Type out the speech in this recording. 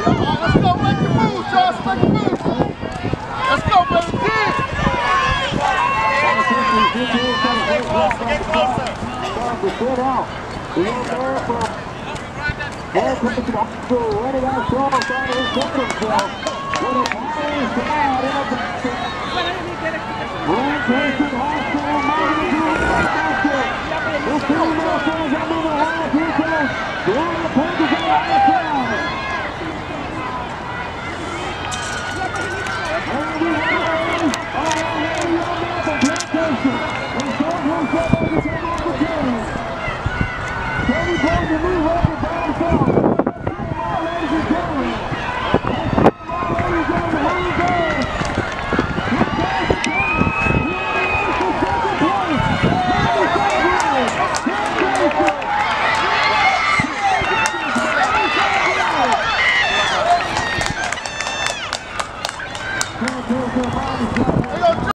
Let's go, make the move, Josh, make the move. Let's go, baby. Stay closer, get closer. Get out. Running out strong, trying to recover himself. With a power slide in a basket. One person has to remain to the basket. The team Nationals under the high people. Doing the punches on the outside. And we have already on the plantation. And Storm himself at the top of the game. 30 points to move over.